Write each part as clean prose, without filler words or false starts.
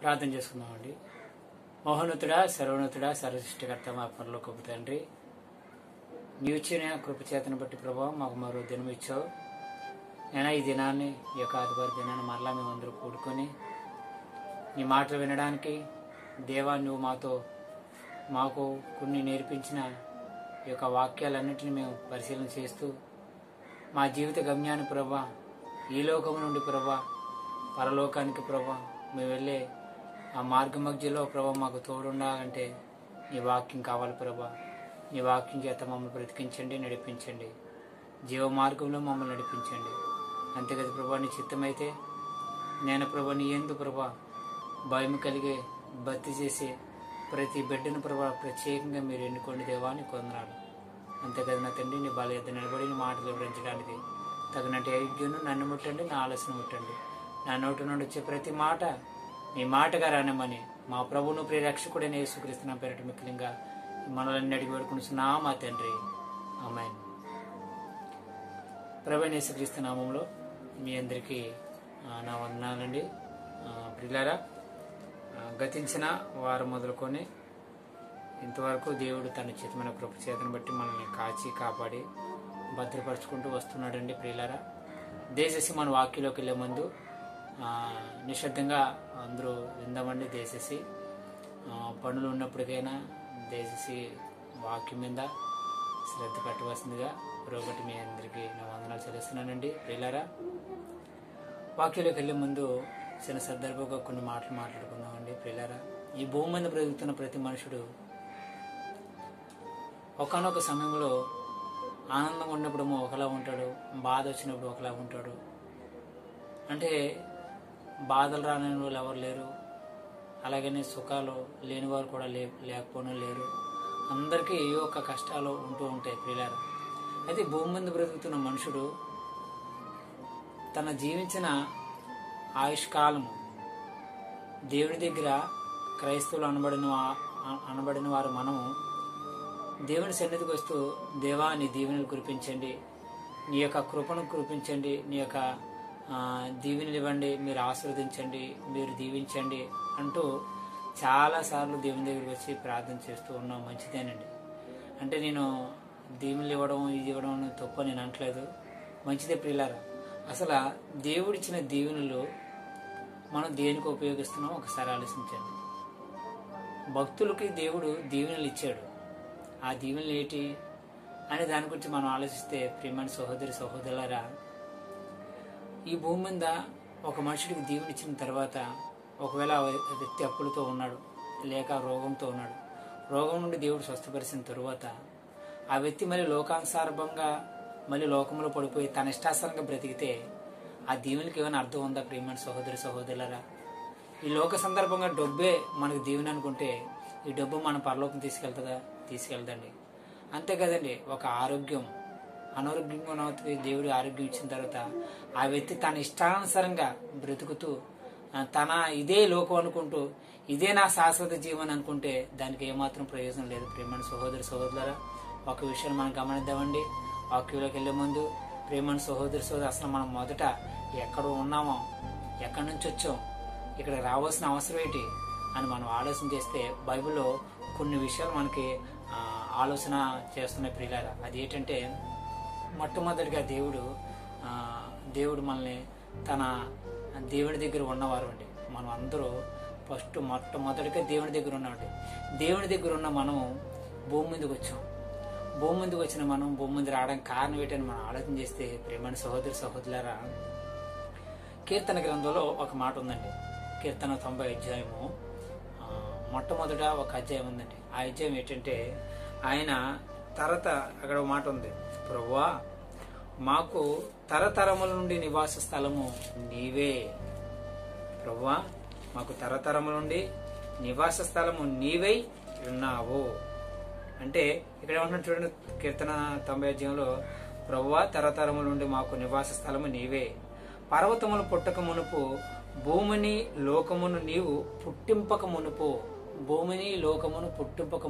ప్రార్థన చేసుకుందామండి. మహోన్నతుడా, సర్వోన్నతుడా, సర్వసృష్టికర్త, మా పరలోకపు తండ్రి, నీవు ఇచ్చిన కృపచేతను బట్టి ప్రభావం మాకు మరో దినం ఇచ్చావు. నేను ఈ దినాన్ని, ఈ యొక్క ఆదివారం దినాన్ని మరలా మేమందరూ కూడుకొని నీ మాటలు వినడానికి దేవా, నువ్వు మాకు కొన్ని నేర్పించిన ఈ యొక్క వాక్యాలన్నింటినీ మేము పరిశీలన చేస్తూ మా జీవిత గమ్యాన్ని ప్రభా, ఈ లోకం నుండి ప్రభా పరలోకానికి ప్రభా మేము వెళ్ళే ఆ మార్గ మధ్యలో ప్రభా మాకు తోడుండాలంటే నీ వాక్యం కావాలి ప్రభా. నీ వాక్యం చేత మమ్మల్ని బ్రతికించండి, నడిపించండి, జీవ మార్గంలో మమ్మల్ని నడిపించండి. అంతేకాదు ప్రభా, నీ చిత్తమైతే నేను ప్రభా నీ యందు ప్రభా భయం కలిగే భక్తి చేసి ప్రతి బిడ్డను ప్రభా ప్రత్యేకంగా మీరు ఎన్నుకోండి దేవా అని కొందనాలు. అంతేకాదు నా తండ్రి, నీ బల ఎద్దు నిలబడి నీ మాటలు వివరించడానికి తగినట్టు ఐక్యును నన్ను ముట్టండి, నా ఆలోచన ముట్టండి. నా నోటి నుండి వచ్చే ప్రతి మాట నీ మాటగా రానమని మా ప్రభువును ప్రియరక్షకుడైన యేసుక్రీస్తు పేరిట మిక్కిలింగా మనల్ని అడిగి వేడుకుంటున్నా మా తండ్రి, ఆమేన్. ప్రభువైన యేసుక్రీస్తు నామంలో మీ అందరికీ నా వందనాలండి. ప్రియులారా, గతించిన వారం మొదలుకొని ఇంతవరకు దేవుడు తన చిత్తమైన కృపచేతను బట్టి మనల్ని కాచి కాపాడి భద్రపరుచుకుంటూ వస్తున్నాడండి. ప్రియులారా, దయచేసి మన వాక్యంలోకి వెళ్ళే ముందు నిశ్శబ్దంగా అందరూ విందామండి. దయచేసి పనులు ఉన్నప్పటికైనా దయచేసి వాక్యం మీద శ్రద్ధ పెట్టవలసిందిగా ఒకటి మీ అందరికీ నా వందనాలు చెల్లిస్తున్నానండి. ప్రియులారా, వాక్యంలోకి వెళ్ళే ముందు చిన్న సందర్భంగా కొన్ని మాటలు మాట్లాడుకుందామండి. ప్రియులారా, ఈ భూమి మీద బ్రతుకుతున్న ప్రతి మనుషుడు ఒకానొక సమయంలో ఆనందంగా ఉన్నప్పుడు ఒకలా ఉంటాడు, బాధ వచ్చినప్పుడు ఒకలా ఉంటాడు. అంటే బాధలు రాని వాళ్ళు ఎవరు లేరు, అలాగనే సుఖాలు లేని వారు కూడా లేకపోవడం లేరు. అందరికీ ఏ ఒక్క కష్టాలు ఉంటూ ఉంటాయి. ప్రియులారా, అయితే భూమి మీద బ్రతుకుతున్న మనుషుడు తన జీవించిన ఆయుష్కాలము దేవుని దగ్గర క్రైస్తవులు అనబడిన వారు మనము దేవుని సన్నిధికి వస్తూ, దేవా నీ దీవెనలు కురిపించండి, నీ యొక్క కృపను కురిపించండి, నీ యొక్క దీవెనలు ఇవ్వండి, మీరు ఆశీర్వదించండి, మీరు దీవించండి అంటూ చాలాసార్లు దేవుని దగ్గరికి వచ్చి ప్రార్థన చేస్తూ ఉన్నాం. మంచిదేనండి. అంటే నేను దీవెనలు ఇవ్వడం ఇది ఇవ్వడం తప్ప నేను అనట్లేదు, మంచిదే. ప్రియులారా, అసలు దేవుడిచ్చిన దీవెనలు మనం దేనికి ఉపయోగిస్తున్నాం ఒకసారి ఆలోచించండి. భక్తులకి దేవుడు దీవెనలు ఇచ్చాడు. ఆ దీవెనలు ఏంటి అనే దాని గురించి మనం ఆలోచిస్తే, ప్రియమైన సహోదరి సహోదరులారా, ఈ భూమి మీద ఒక మనుషుడికి దీవెన ఇచ్చిన తర్వాత ఒకవేళ ఆ వ్యక్తి అప్పులతో ఉన్నాడు, లేక రోగంతో ఉన్నాడు, రోగం నుండి దేవుడు స్వస్థపరిచిన తరువాత ఆ వ్యక్తి మళ్ళీ లోకానుసారంగా మళ్ళీ లోకంలో పడిపోయి తన ఇష్టాసరంగా బ్రతికితే ఆ దీవెనకి ఏమైనా అర్థం ఉందా? ప్రియమైన సహోదరి సహోదరులారా, ఈ లోక సందర్భంగా డబ్బే మనకు దీవెన అనుకుంటే ఈ డబ్బు మన పరలోకం తీసుకెళ్తుందా? తీసుకెళ్దండి. అంతే కదండి. ఒక అనారోగ్యంగా ఉన్న దేవుడు ఆరోగ్యం ఇచ్చిన తర్వాత ఆ వ్యక్తి తన ఇష్టానుసారంగా బ్రతుకుతూ తన ఇదే లోకం అనుకుంటూ ఇదే నా శాశ్వత జీవనం అనుకుంటే దానికి ఏమాత్రం ప్రయోజనం లేదు. ప్రియమైన సహోదరి సహోదరులారా, ఒక విషయాన్ని మనం గమనిద్దామండి. వాక్యంలోకి వెళ్లే ముందు ప్రియమైన సహోదరి సహోదరు, అసలు మనం మొదట ఎక్కడ ఉన్నామో, ఎక్కడి నుంచి వచ్చాం, ఇక్కడ రావాల్సిన అవసరం ఏంటి అని మనం ఆలోచన చేస్తే బైబిల్లో కొన్ని విషయాలు మనకి ఆలోచన చేస్తున్నాయి. ప్రియులారా, అది ఏంటంటే, మొట్టమొదటిగా దేవుడు మనల్ని తన దేవుడి దగ్గర ఉన్నవారు అండి. మనం అందరూ ఫస్ట్ మొట్టమొదటిగా దేవుడి దగ్గర ఉన్నామండి. దేవుడి దగ్గర ఉన్న మనం భూమి మీదకి వచ్చాం. భూమి మీదకి వచ్చిన మనం భూమి మీద రావడానికి కారణం ఏంటని మనం ఆలోచన చేస్తే, ప్రియమైన సహోదరి సహోదరులారా, కీర్తన గ్రంథంలో ఒక మాట ఉందండి. కీర్తన 90 అధ్యాయము మొట్టమొదట ఒక అధ్యాయం ఉందండి. ఆ అధ్యాయం ఏంటంటే, ఆయన అక్కడ ఒక మాట ఉంది, ప్రభువా మాకు తరతరముల నుండి నివాస స్థలము నీవే. ప్రభువా మాకు తరతరముల నుండి నివాస స్థలము నీవై ఉన్నావు అంటే ఇక్కడ ఏమంటున్నా చూడండి. కీర్తన 90 అధ్యాయంలో, ప్రభువా తరతరముల నుండి మాకు నివాస స్థలము నీవే, పర్వతములు పుట్టక మునుపు భూమిని లోకమును నీవు పుట్టింపక మునుపు, భూమిని లోకమును పుట్టింపక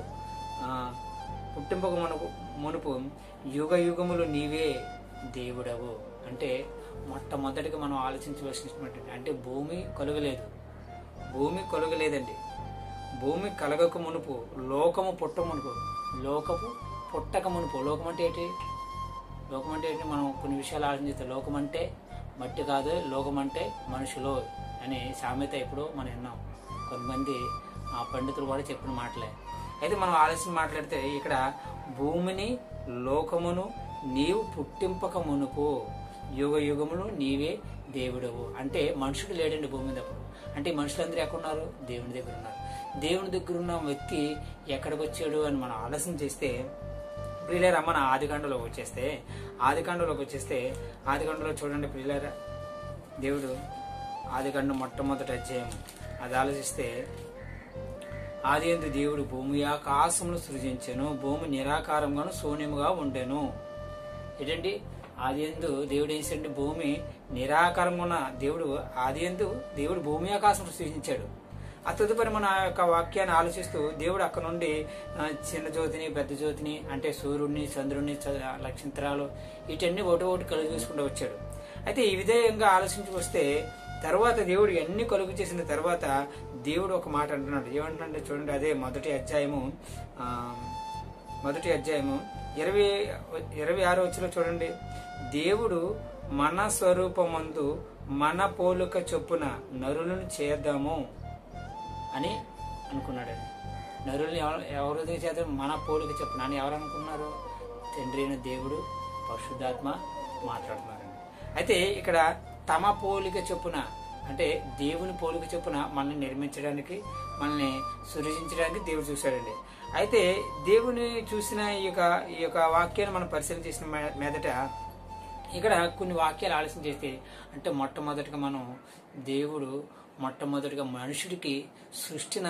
మునుపు యుగ యుగములు నీవే దేవుడవు. అంటే మొట్టమొదటిగా మనం ఆలోచించవలసినటువంటి, అంటే భూమి కలుగలేదు, భూమి కలగలేదండి. భూమి కలగక మునుపు, లోకము పుట్ట మునుపు, లోకము పుట్టక మునుపు. లోకం అంటే ఏంటి? లోకం అంటే ఏంటి? మనం కొన్ని విషయాలు ఆలోచిస్తే లోకం అంటే మట్టి కాదు, లోకం అంటే మనుషులు అని సామెత ఎప్పుడో మనం విన్నాం. కొంతమంది పండితులు కూడా చెప్పిన మాటలే. అయితే మనం ఆలస్యం మాట్లాడితే ఇక్కడ భూమిని లోకమును నీవు పుట్టింపక మునుపు యుగ యుగములు నీవే దేవుడవు. అంటే మనుషుడు లేడండి భూమి మీద అప్పుడు. అంటే మనుషులందరూ ఎక్కడున్నారు? దేవుని దగ్గర ఉన్నారు. దేవుని దగ్గర ఉన్న వ్యక్తి ఎక్కడికి వచ్చాడు అని మనం ఆలస్యం చేస్తే, ప్రియులారా, మన ఆదికాండలోకి వచ్చేస్తే ఆదికాండలో చూడండి ప్రియులారా, దేవుడు ఆదికాండం మొట్టమొదటి అధ్యాయం అది ఆలోచిస్తే, ఆదియందు దేవుడు భూమి ఆకాశమును సృజించెను, భూమి నిరాకారంగాను శూన్యముగా ఉండెను. ఏంటండి? ఆదియందు దేవుడు ఏం చేశాడు? భూమి నిరాకారంగా ఉన్న ఆదియందు దేవుడు భూమి ఆకాశం సృజించాడు. ఆ తదుపరి మన యొక్క వాక్యాన్ని ఆలోచిస్తూ దేవుడు అక్కడ నుండి చిన్న జ్యోతిని, పెద్ద జ్యోతిని, అంటే సూర్యుడిని, చంద్రుడిని, నక్షత్రాలు, వీటన్ని ఒకటి కలుగు చూసుకుంటూ వచ్చాడు. అయితే ఈ విధంగా ఆలోచించి వస్తే తర్వాత దేవుడు ఎన్ని కలుగు చేసిన తర్వాత దేవుడు ఒక మాట అంటున్నాడు. ఏమంటున్నాడు చూడండి, అదే మొదటి అధ్యాయము 26వ వచనంలో చూడండి. దేవుడు మన స్వరూపమందు మన పోలిక చొప్పున నరులను చేద్దాము అని అనుకున్నాడండి. నరుల్ని ఎవరి చేద్దాం? మన పోలిక చొప్పున అని ఎవరు అనుకున్నారు? తండ్రి అయిన దేవుడు, పరిశుద్ధాత్మ మాట్లాడుతున్నారండి. అయితే ఇక్కడ తమ పోలిక చొప్పున, అంటే దేవుని పోలిక చొప్పున మనల్ని నిర్మించడానికి, మనల్ని సృజించడానికి దేవుడు చూశాడండి. అయితే దేవుని చూసిన ఈ యొక్క వాక్యాన్ని మనం పరిశీలన చేసిన మీదట ఇక్కడ కొన్ని వాక్యాలు ఆలోచన చేస్తే, అంటే మొట్టమొదటిగా మనుషుడికి సృష్టిని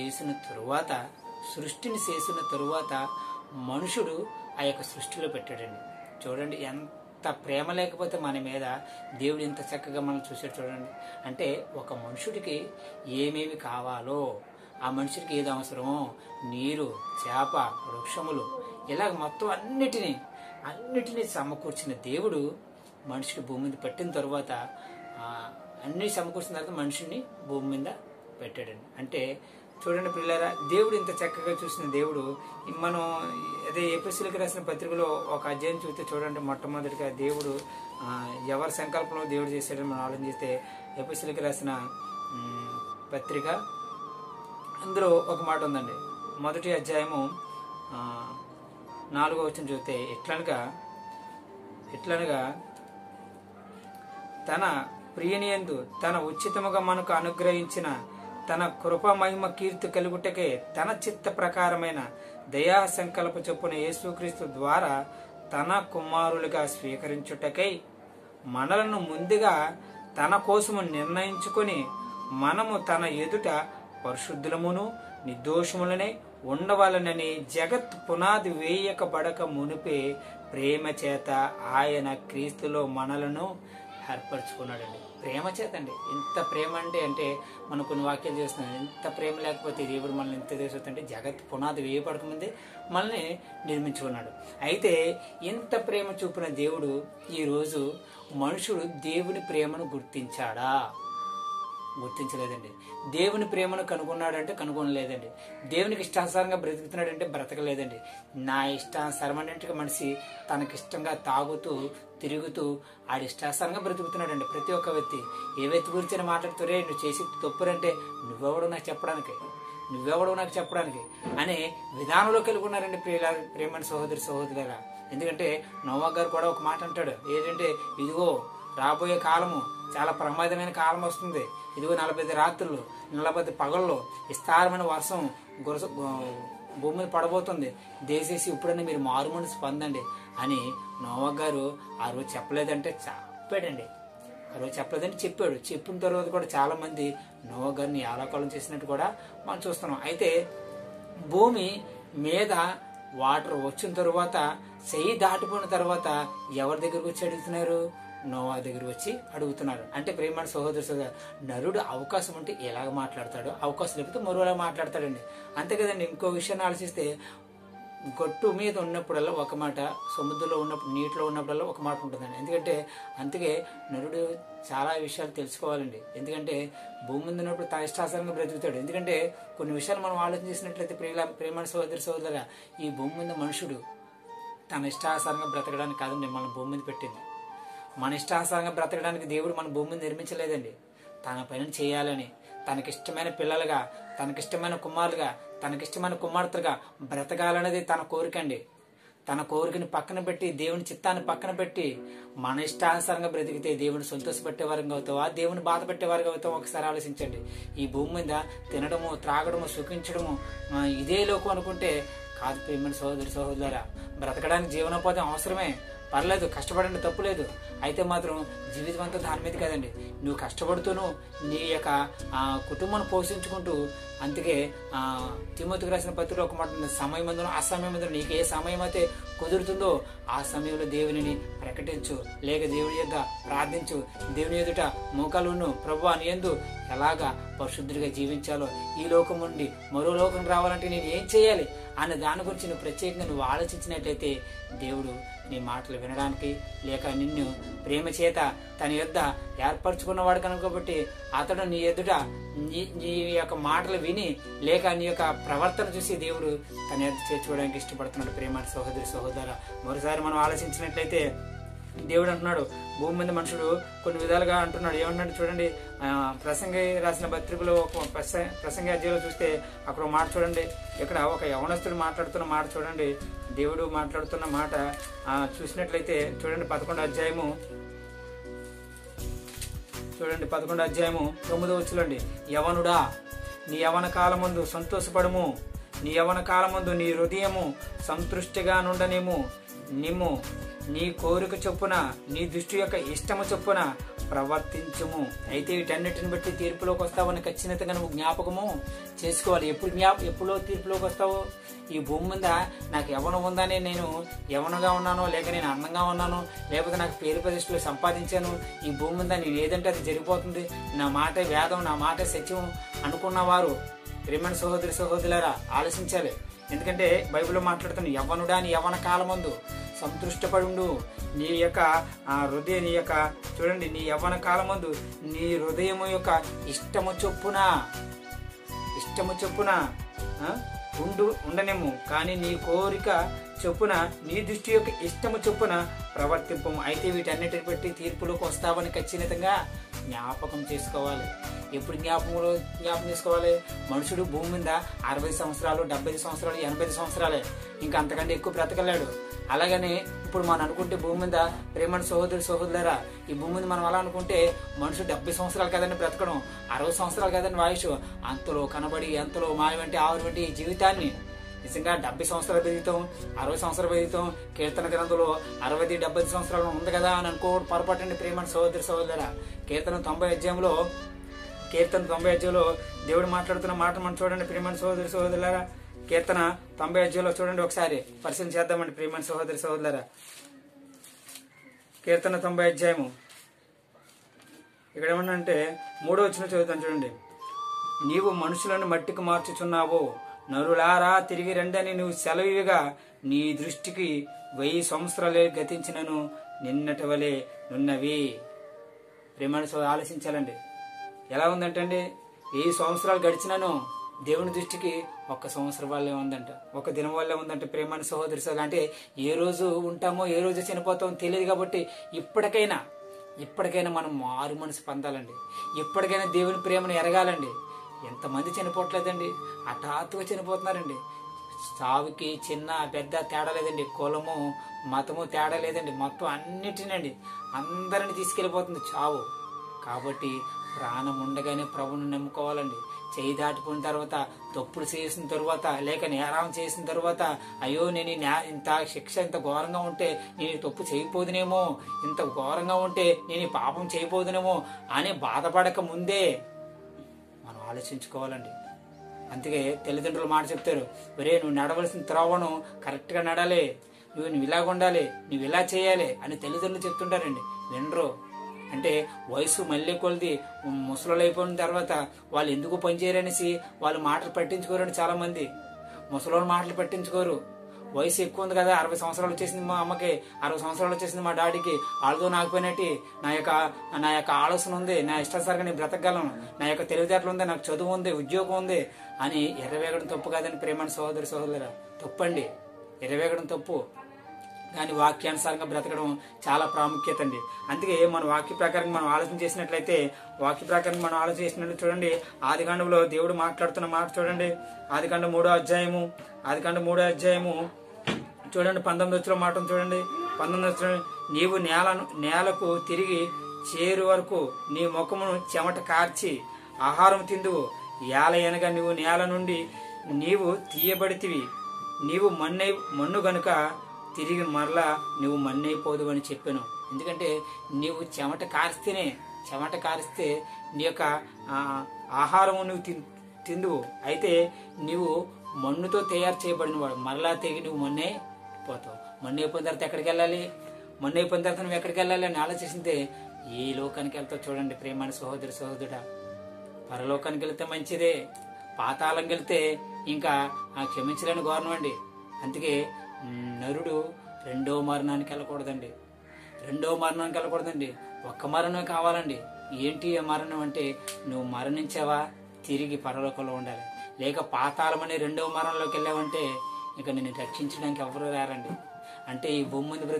చేసిన తరువాత మనుషుడు ఆ యొక్క సృష్టిలో పెట్టాడండి. చూడండి, ఎంత ప్రేమ లేకపోతే మన మీద దేవుడు ఎంత చక్కగా మనం చూసాడు చూడండి. అంటే ఒక మనుషుడికి ఏమేమి కావాలో, ఆ మనుషుడికి ఏది అవసరమో, నీరు, చేప, వృక్షములు, ఇలాగ మొత్తం అన్నిటినీ సమకూర్చిన దేవుడు మనిషికి భూమి మీద పెట్టిన తర్వాత, అన్ని సమకూర్చిన తర్వాత మనిషిని భూమి మీద పెట్టాడండి. అంటే చూడండి పిల్లరా, దేవుడు ఇంత చక్కగా చూసిన దేవుడు, మనం అదే ఎపిసోడ్కి రాసిన పత్రికలో ఒక అధ్యాయం చూస్తే చూడండి, మొట్టమొదటిగా దేవుడు ఎవరి సంకల్పంలో దేవుడు చేశాడని మనం ఆలోచన చేస్తే, ఎపిసోడ్కి రాసిన పత్రిక అందులో ఒక మాట ఉందండి. మొదటి అధ్యాయము 4వ వచనం చూస్తే ఎట్లనగా తన ప్రియనియందు తన ఉచితముగా మనకు అనుగ్రహించిన తన కృప మహిమ కీర్తి కలుగుటకే తన చిత్త ప్రకారమైన దయా సంకల్ప చొప్పున యేసుక్రీస్తు ద్వారా తన కుమారులుగా స్వీకరించుటకై మనలను ముందుగా తన కోసము నిర్ణయించుకొని మనము తన ఎదుట పరిశుద్ధులమును నిర్దోషములనే ఉండవాలనని జగత్ పునాది వేయకబడక మునిపే ప్రేమ చేత ఆయన క్రీస్తులో మనలను ఏర్పరచుకున్నాడండి. ప్రేమ చేత అండి. ఇంత ప్రేమ అంటే మనం కొన్ని వాక్యాలు చేస్తున్నాం. ఇంత ప్రేమ లేకపోతే దేవుడు మనల్ని ఎంత చేస్తుంటే, జగత్ పునాది వేయబడకముందే మనల్ని నిర్మించుకున్నాడు. అయితే ఇంత ప్రేమ చూపిన దేవుడు ఈరోజు మనుషుడు దేవుని ప్రేమను గుర్తించలేదండి. దేవుని ప్రేమను కనుగొన్నాడంటే కనుగొనలేదండి. దేవునికి ఇష్టానుసారంగా బ్రతుకుతున్నాడంటే బ్రతకలేదండి. నా ఇష్టానుసారం అంటే మనిషి తనకిష్టంగా తాగుతూ తిరుగుతూ ఆడి ఇష్టానుసారంగా బ్రతుకుతున్నాడండి. ప్రతి ఒక్క వ్యక్తి ఏ వ్యక్తి గురించి మాట్లాడుతారే, నువ్వు చేసి తప్పురంటే నువ్వెవడో నాకు చెప్పడానికి అనే విధానంలోకి వెళ్ళుకున్నారండి ప్రేమని సహోదరులారా. ఎందుకంటే నోవా గారు కూడా ఒక మాట అంటాడు, ఏంటంటే ఇదిగో రాబోయే కాలము చాలా ప్రమాదమైన కాలం వస్తుంది, ఇదిగో 40 రాత్రులు 40 పగళ్ళు విస్తారమైన వర్షం భూమి మీద పడబోతుంది, దయచేసి ఇప్పుడన్నా మీరు మారు మనసు పొందండి అని నోవా గారు ఆ రోజు చెప్పలేదంటే చెప్పాడు. చెప్పిన తర్వాత కూడా చాలా మంది నోవా గారిని ఆలాకాలం చేసినట్టు కూడా మనం చూస్తున్నాం. అయితే భూమి మీద వాటర్ వచ్చిన తర్వాత, చెయ్యి దాటిపోయిన తర్వాత ఎవరి దగ్గరకు వచ్చి అడుగుతున్నారు? నోవా దగ్గర వచ్చి అడుగుతున్నారు. అంటే ప్రేమ సహోదరు నరుడు అవకాశం ఉంటే ఎలాగ మాట్లాడతాడు, అవకాశం లేకపోతే మరోలా మాట్లాడతాడండి. అంతే కదండి. ఇంకో విషయాన్ని ఆలోచిస్తే గట్టు మీద ఉన్నప్పుడల్లా ఒక మాట, సముద్రంలో ఉన్నప్పుడు నీటిలో ఉన్నప్పుడల్లా ఒక మాట ఉంటుందండి. ఎందుకంటే అందుకే నరుడు చాలా విషయాలు తెలుసుకోవాలండి. ఎందుకంటే భూమి మీద ఉన్నప్పుడు తన ఇష్టాసారంగా బ్రతుకుతాడు. ఎందుకంటే కొన్ని విషయాలు మనం ఆలోచన చేసినట్లయితే ప్రేమ సోదరులారా, ఈ భూమి మీద మనుషుడు తన ఇష్టాసారంగా బ్రతకడానికి కాదండి మన భూమి మీద పెట్టింది. మన ఇష్టాసారంగా బ్రతకడానికి దేవుడు మన భూమి మీద నిర్మించలేదండి. తన పనిని చేయాలని, తనకిష్టమైన పిల్లలుగా, తనకిష్టమైన కుమారులుగా, తనకిష్టమైన కుమార్తెగా బ్రతకాలనేది తన కోరిక అండి. తన కోరికని పక్కన పెట్టి, దేవుని చిత్తాన్ని పక్కన పెట్టి మన ఇష్టానుసారంగా బ్రతికితే దేవుని సంతోషపెట్టేవారుగా అవుతావా, దేవుని బాధ పెట్టేవారుగా అవుతాం? ఒకసారి ఆలోచించండి. ఈ భూమి మీద తినడము, త్రాగడము, సుఖించడము ఇదే లోకం అనుకుంటే కాదు. ప్రియమైన సహోదరులారా, బ్రతకడానికి జీవనోపాధి అవసరమే, పర్లేదు, కష్టపడండి, తప్పు లేదు. అయితే మాత్రం జీవితం అంతా దాని మీద కదండి. నువ్వు కష్టపడుతూను నీ యొక్క కుటుంబాన్ని పోషించుకుంటూ, అందుకే తిమోతికి రాసిన పత్రికలో ఒక మాట ఉంది, సమయమందును అసమయమందును నీకు ఏ సమయం అయితే కుదురుతుందో ఆ సమయంలో దేవునిని ప్రకటించు, లేక దేవుని యొద్ద ప్రార్థించు, దేవుని ఎదుట మోకాలును ప్రభువా నీ యందు ఎలాగా పరిశుద్ధుడిగా జీవించాలో, ఈ లోకం నుండి మరో లోకం రావాలంటే నేను ఏం చేయాలి అనే దాని గురించి నువ్వు ప్రత్యేకంగా నువ్వు ఆలోచించినట్లయితే దేవుడు నీ మాటలు వినడానికి, లేక నిన్ను ప్రేమ చేత తన యొద్ద ఏర్పరచుకున్నవాడు కనుకబట్టి అతడు నీ ఎదుట నీ యొక్క మాటలు విని, లేక నీ యొక్క ప్రవర్తన చూసి దేవుడు తన యొద్ద చేర్చుకోవడానికి ఇష్టపడుతున్నాడు. ప్రేమ సహోదర, మరోసారి మనం ఆలోచించినట్లయితే దేవుడు అంటున్నాడు, భూమి మీద మనుషుడు కొన్ని విధాలుగా అంటున్నాడు. ఏమన్నాడు చూడండి, ప్రసంగి రాసిన పత్రికలో ప్రసంగి అధ్యాయంలో చూస్తే అక్కడ మాట చూడండి. ఇక్కడ ఒక యవనస్తుడు మాట్లాడుతున్న మాట చూడండి. దేవుడు మాట్లాడుతున్న మాట చూసినట్లయితే చూడండి, 11వ అధ్యాయము చూడండి, 11వ అధ్యాయము 9వ వచనండి. యవనుడా, నీ యవన కాలమందు సంతోషపడము, నీ యవన కాలమందు నీ హృదయము సంతృష్టిగా నుండనేము, నిమ్ము నీ కోరిక చొప్పున, నీ దృష్టి యొక్క ఇష్టము చొప్పున ప్రవర్తించుము. అయితే వీటన్నిటిని బట్టి తీర్పులోకి వస్తావని ఖచ్చితంగా నువ్వు జ్ఞాపకము చేసుకోవాలి. ఎప్పుడో తీర్పులోకి వస్తావు? ఈ భూమి మీద నాకు యవనం ఉందని నేను యవనగా ఉన్నాను, లేక నేను అందంగా ఉన్నాను, లేకపోతే నాకు పేరు ప్రతిష్టలు సంపాదించాను, ఈ భూమి మీద నేను ఏదంటే అది జరిగిపోతుంది, నా మాట వేదం, నా మాట సత్యం అనుకున్నవారు ప్రియమైన సహోదరులారా ఆలోచించాలి. ఎందుకంటే బైబిల్లో మాట్లాడుతున్న యవ్వనుడా నీ యవ్వన కాలమందు సంతృష్టపడు, నీ యొక్క హృదయం, నీ యొక్క చూడండి, నీ యవ్వన కాలమందు నీ హృదయము యొక్క ఇష్టము చొప్పున ఉండనేము, కానీ నీ కోరిక చొప్పున, నీ దృష్టి యొక్క ఇష్టము చొప్పున ప్రవర్తింపము. అయితే వీటన్నిటిని బట్టి తీర్పులోకి వస్తావని ఖచ్చితంగా జ్ఞాపకం చేసుకోవాలి. ఎప్పుడు జ్ఞాపకం చేసుకోవాలి? మనుషుడు భూమి మీద 60 సంవత్సరాలు, 70 సంవత్సరాలు, 80 సంవత్సరాలే, ఇంకా అంతకంటే ఎక్కువ బ్రతకలేడు. అలాగని ఇప్పుడు మనం అనుకుంటే భూమి మీద ప్రేమ సహోదరులారా, ఈ భూమి మీద మనం అలా అనుకుంటే మనుషుడు 70 సంవత్సరాలు కదండి బ్రతకడం, 60 సంవత్సరాలు కదండి ఆయుష్, అంతలో కనబడి అంతలో మాయ వంటి ఆవిరి వంటి ఈ జీవితాన్ని నిజంగా 70 సంవత్సరాలు పెరుగుతాం, 60 సంవత్సరాలు పెరుగుతాం. కీర్తన గ్రంథంలో 60-70 సంవత్సరాలు ఉంది కదా అని అనుకోవడం పొరపాటండి. ప్రేమ సహోదరులారా, కీర్తన 90 అధ్యాయంలో దేవుడు మాట్లాడుతున్న మాట మనం చూడండి. ప్రియమైన సహోదరులారా, కీర్తన 90 అధ్యాయంలో చూడండి, ఒకసారి పరిశీలన చేద్దామండి. ప్రియమైన సహోదరులారా, కీర్తన 90 అధ్యాయము ఇక్కడ ఏమన్నంటే 3వ వచనం చదువుతాను చూడండి. నీవు మనుషులను మట్టికి మార్చుచున్నావు, నరులారా తిరిగి రండని నువ్వు సెలవుగా, నీ దృష్టికి 1000 సంవత్సరాలే గతించినను నిన్నటి వలె నున్నవి. ప్రేమను ఆలోచించాలండి. ఎలా ఉందంటే అండి, 1000 సంవత్సరాలు గడిచినను దేవుని దృష్టికి 1 సంవత్సరం వల్లే ఉందంట, 1 దినం వల్లే ఉందంట. ప్రేమను సహోదరు, అంటే ఏ రోజు ఉంటామో ఏ రోజు చనిపోతామో తెలియదు. కాబట్టి ఇప్పటికైనా మనం మారు మనసు పొందాలండి. ఇప్పటికైనా దేవుని ప్రేమను ఎరగాలండి. ఎంతమంది చనిపోవట్లేదండి, హఠాత్తుగా చనిపోతున్నారండి. సావుకి చిన్న పెద్ద తేడా లేదండి, కులము మతము తేడా లేదండి, మొత్తం అన్నిటినండి అందరిని తీసుకెళ్ళిపోతుంది చావు. కాబట్టి ప్రాణం ఉండగానే ప్రభువుని నమ్ముకోవాలండి. చేయి దాటిపోయిన తర్వాత, తప్పులు చేసిన తర్వాత, లేక నేరం చేసిన తర్వాత, అయ్యో నేను ఇంత శిక్ష ఇంత ఘోరంగా ఉంటే నేను తప్పు చేయకపోదునేమో, ఇంత ఘోరంగా ఉంటే నేను పాపం చేయకపోదునేమో అని బాధపడక ముందే మనం ఆలోచించుకోవాలండి. అందుకే తల్లిదండ్రులు మాట చెప్తారు, ఒరే నువ్వు నడవలసిన త్రోవను కరెక్ట్గా నడాలి, నువ్వు ఇలాగ ఉండాలి, నువ్వు ఇలా చేయాలి అని తల్లిదండ్రులు చెప్తుంటారండి. వినరు. అంటే వయసు మళ్ళీ కొలిది ముసలు అయిపోయిన తర్వాత వాళ్ళు ఎందుకు పనిచేయరనేసి వాళ్ళు మాటలు పట్టించుకోరండి. చాలా మంది ముసలోని మాటలు పట్టించుకోరు. వయసు ఎక్కువ ఉంది కదా, 60 సంవత్సరాలు వచ్చేసింది మా అమ్మకి, 60 సంవత్సరాలు వచ్చేసింది మా డాడీకి, వాళ్ళతో నాకుపోయినట్టు నా యొక్క ఆలోచన ఉంది, నా ఇష్టాసారిగా నేను బ్రతకగలను, నా యొక్క తెలివితేటలు ఉంది, నాకు చదువు ఉంది, ఉద్యోగం ఉంది అని ఎర్రవేగడం తప్పు కాదని ప్రేమని సహోదరులారా, తప్పండి, ఎర్రవేగడం తప్పు. కానీ వాక్యానుసారంగా బ్రతకడం చాలా ప్రాముఖ్యత అండి. అందుకే మన వాక్య ప్రకారం మనం ఆలోచన చేసినట్లయితే, చూడండి, ఆదికాండంలో దేవుడు మాట్లాడుతున్న మాట చూడండి. ఆదికాండం 3వ అధ్యాయము చూడండి, 19వ మాట చూడండి. 19వ నీవు నేలకు తిరిగి చేరు వరకు నీ ముఖమును చెమట కార్చి ఆహారం తిందువు. ఏలయనగా నీవు నేల నుండి నీవు తీయబడితివి, నీవు మన్ను గనుక తిరిగి మరలా నువ్వు మన్నైపోదు అని చెప్పాను. ఎందుకంటే నీవు చెమట కారిస్తే నీ యొక్క ఆహారము నువ్వు తిందువు. అయితే నీవు మన్నుతో తయారు చేయబడిన వాడు, మరలా తిరిగి నువ్వు మన్నైపోతావు. మన్నైపోయిన తర్వాత ఎక్కడికి వెళ్ళాలి? మన్నైపోయిన తర్వాత నువ్వు ఎక్కడికి వెళ్ళాలి అని ఆలోచిస్తే ఏ లోకానికి వెళ్తావు చూడండి ప్రేమాని సహోదరుడా. పరలోకానికి వెళ్తే మంచిదే, పాతాళంకి వెళ్తే ఇంకా క్షమించలేని ఘోరం అండి. అందుకే నరుడు రెండో మరణానికి వెళ్ళకూడదండి. ఒక్క మరణమే కావాలండి. ఏంటి ఆ మరణం అంటే, నువ్వు మరణించావా తిరిగి పరలోకంలో ఉండాలి. లేక పాతాళం అనే రెండవ మరణంలోకి వెళ్ళావంటే ఇక నిన్ను రక్షించడానికి ఎవరు రారండి. అంటే ఈ భూమి మీద